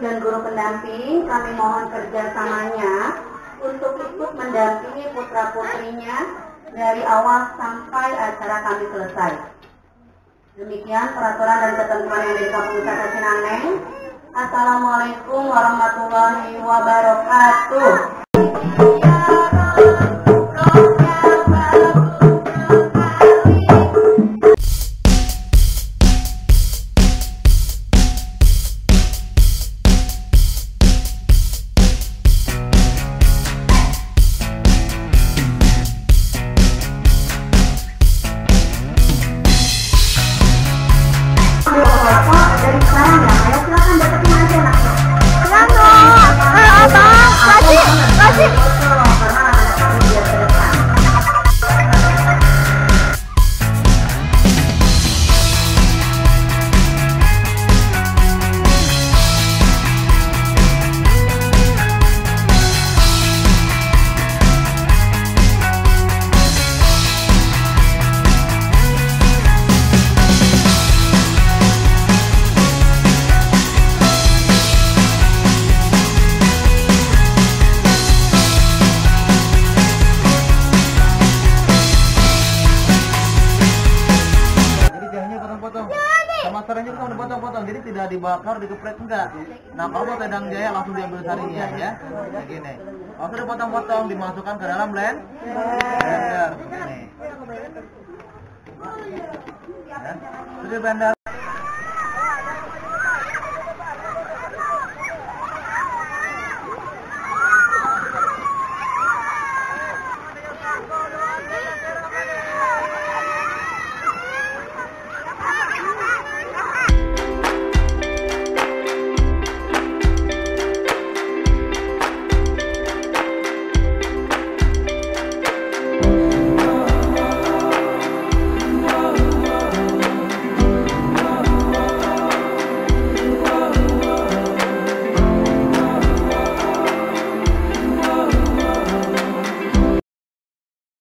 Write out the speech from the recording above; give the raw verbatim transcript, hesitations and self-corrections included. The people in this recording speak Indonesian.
dan guru pendamping, kami mohon kerjasamanya untuk ikut mendampingi putra-putrinya dari awal sampai acara kami selesai. Demikian peraturan dan ketentuan yang di Kampung Wisata Cinaneng. Assalamualaikum warahmatullahi wabarakatuh. Dari sekarang ya, ayo silakan deketin aja anaknya. Jangan dong, eh abang, kasih, kasih. Karena anak kami biar ke depan. Masalahnya kan udah potong-potong, jadi tidak dibakar, digeprek enggak. Nah kalau tedang jaya langsung diambil sarinya ya, kayak gini. Kalau sudah potong-potong dimasukkan ke dalam blend, blender, ini. Ya, sudah blender.